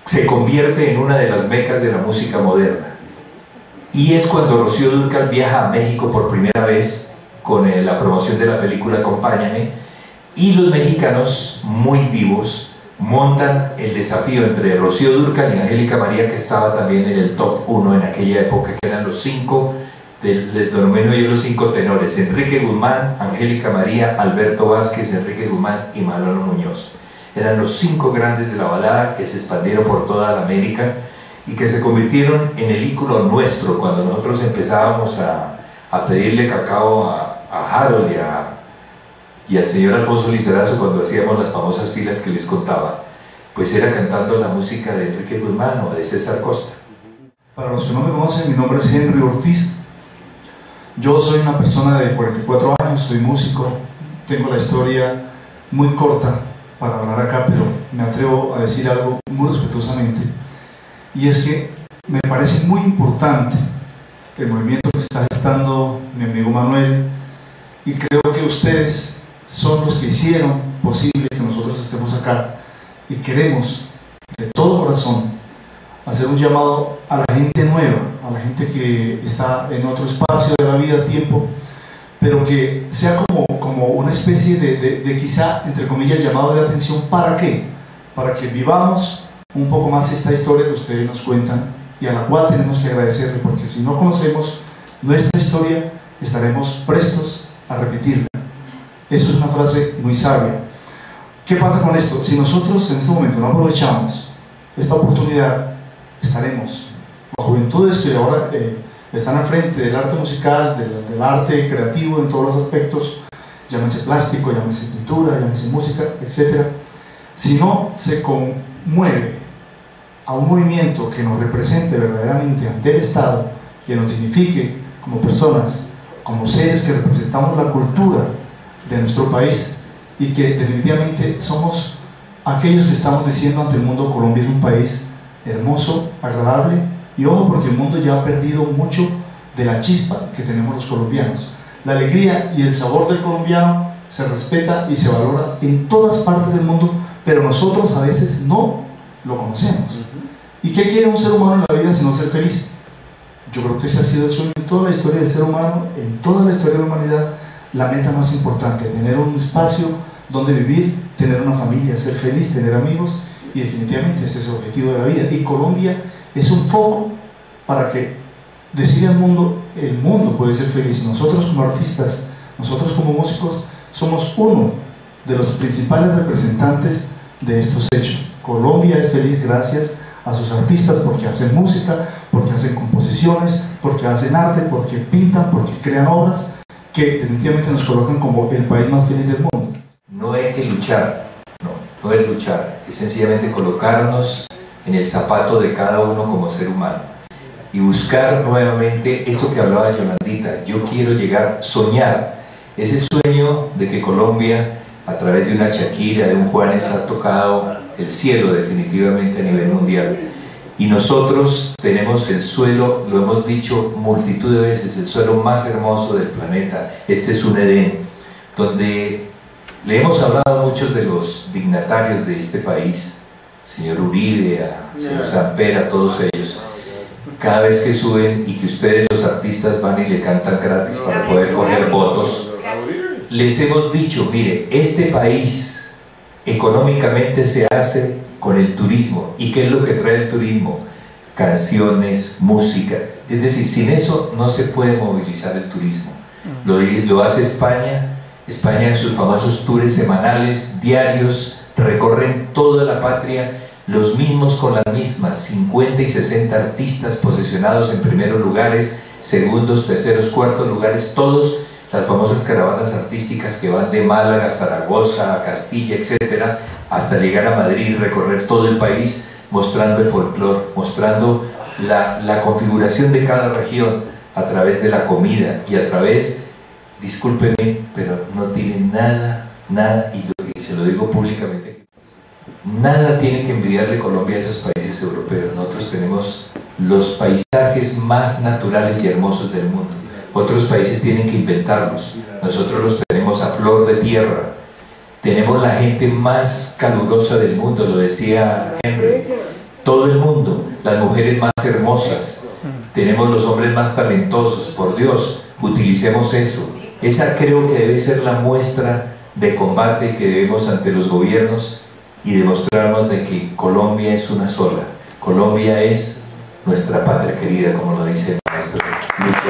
se convierte en una de las mecas de la música moderna. Y es cuando Rocío Dúrcal viaja a México por primera vez con la promoción de la película Acompáñame, y los mexicanos, muy vivos, montan el desafío entre Rocío Dúrcal y Angélica María, que estaba también en el top 1 en aquella época, que eran los 5 del Don Eumenio y los 5 tenores: Enrique Guzmán, Angélica María, Alberto Vázquez, Enrique Guzmán y Manolo Muñoz. Eran los 5 grandes de la balada que se expandieron por toda la América y que se convirtieron en el ícono nuestro cuando nosotros empezábamos a pedirle cacao a Harold y al señor Alfonso Lizarazo, cuando hacíamos las famosas filas que les contaba. Pues era cantando la música de Enrique Guzmán o de César Costa. Para los que no me conocen, mi nombre es Henry Ortiz. Yo soy una persona de 44 años, soy músico, tengo la historia muy corta para hablar acá, pero me atrevo a decir algo muy respetuosamente, y es que me parece muy importante el movimiento que está gestando mi amigo Manuel, y creo que ustedes son los que hicieron posible que nosotros estemos acá, y queremos de todo corazón hacer un llamado a la gente nueva, a la gente que está en otro espacio de la vida, tiempo, pero que sea como una especie de quizá, entre comillas, llamado de atención. ¿Para qué? Para que vivamos un poco más esta historia que ustedes nos cuentan y a la cual tenemos que agradecerle, porque si no conocemos nuestra historia, estaremos prestos a repetirla. Eso es una frase muy sabia. ¿Qué pasa con esto? Si nosotros en este momento no aprovechamos esta oportunidad, estaremos, las juventudes que ahora están al frente del arte musical, del arte creativo en todos los aspectos, llámese plástico, llámese pintura, llámese música, etc. Si no se conmueve a un movimiento que nos represente verdaderamente ante el Estado, que nos dignifique como personas, como seres que representamos la cultura de nuestro país, y que definitivamente somos aquellos que estamos diciendo ante el mundo: Colombia es un país hermoso, agradable, y ojo, porque el mundo ya ha perdido mucho de la chispa que tenemos los colombianos. La alegría y el sabor del colombiano se respeta y se valora en todas partes del mundo, pero nosotros a veces no lo conocemos. ¿Y qué quiere un ser humano en la vida sino ser feliz? Yo creo que ese ha sido el sueño en toda la historia del ser humano, en toda la historia de la humanidad, la meta más importante: tener un espacio donde vivir, tener una familia, ser feliz, tener amigos, y definitivamente ese es el objetivo de la vida. Y Colombia es un foco para que decirle al mundo: el mundo puede ser feliz. Y nosotros como artistas, nosotros como músicos, somos uno de los principales representantes de estos hechos. Colombia es feliz gracias a sus artistas, porque hacen música, porque hacen composiciones, porque hacen arte, porque pintan, porque crean obras que definitivamente nos colocan como el país más feliz del mundo. No hay que luchar, no es luchar, es sencillamente colocarnos en el zapato de cada uno como ser humano y buscar nuevamente eso que hablaba Yolandita. Yo quiero llegar, soñar, ese sueño de que Colombia, a través de una Shakira, de un Juanes, ha tocado el cielo definitivamente a nivel mundial. Y nosotros tenemos el suelo, lo hemos dicho multitud de veces, el suelo más hermoso del planeta. Este es un Edén, donde le hemos hablado a muchos de los dignatarios de este país, señor Uribe, a señor Samper, a todos ellos. Cada vez que suben y que ustedes los artistas van y le cantan gratis para poder coger votos, les hemos dicho: mire, este país económicamente se hace con el turismo. ¿Y qué es lo que trae el turismo? Canciones, música. Es decir, sin eso no se puede movilizar el turismo. Lo hace España. España en sus famosos tours semanales, diarios, recorren toda la patria, los mismos con las mismas, 50 y 60 artistas posicionados en primeros lugares, segundos, terceros, cuartos lugares, todos las famosas caravanas artísticas que van de Málaga a Zaragoza, a Castilla, etcétera, hasta llegar a Madrid y recorrer todo el país mostrando el folclore, mostrando la configuración de cada región a través de la comida y a través, discúlpenme, pero no tienen nada, y se lo digo públicamente, nada tiene que envidiarle Colombia a esos países europeos. Nosotros tenemos los paisajes más naturales y hermosos del mundo. Otros países tienen que inventarlos, nosotros los tenemos a flor de tierra. Tenemos la gente más calurosa del mundo, lo decía Henry. todo el mundo, las mujeres más hermosas, tenemos los hombres más talentosos, por Dios, utilicemos eso. Esa creo que debe ser la muestra de combate que debemos ante los gobiernos y demostrarnos de que Colombia es una sola. Colombia es nuestra patria querida, como lo dice el maestro Luis.